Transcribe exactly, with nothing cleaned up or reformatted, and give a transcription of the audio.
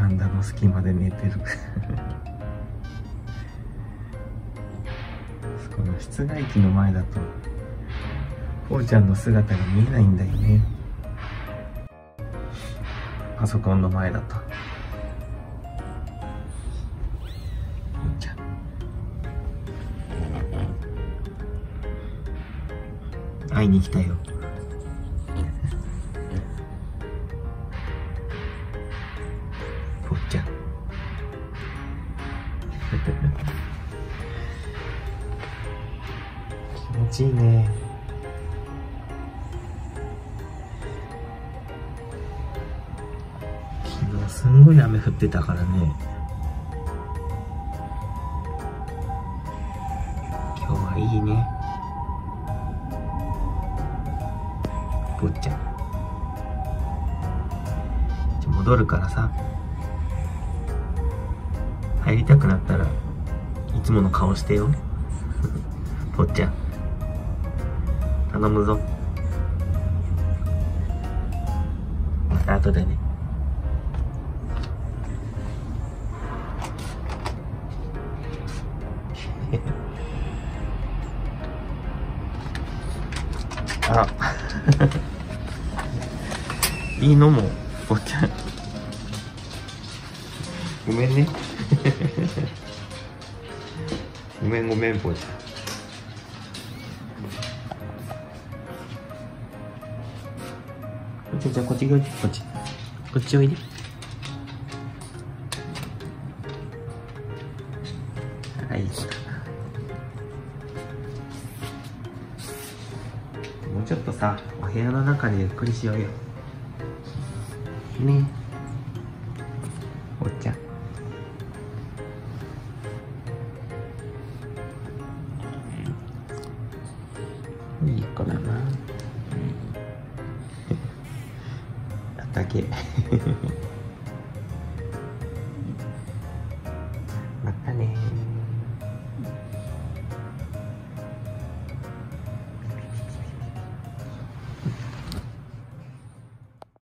ランダの隙間で寝てるこの室外機の前だとぽーちゃんの姿が見えないんだよね。パソコンの前だとぽーちゃん会いに来たよぽーちゃん気持ちいいね。昨日すんごい雨降ってたからね。今日はいいね。ぽっちゃん。じゃ戻るからさ。入りたくなったらいつもの顔してよ。ぽっちゃん。頼むぞ。また後でね。あいいのもぽっちゃんごめんねごめんごめんぽっちゃん。じゃあこっちおいで、こっちこっちおいで。はい、もうちょっとさお部屋の中でゆっくりしようよね。おっちゃんいい子だなだけまたね。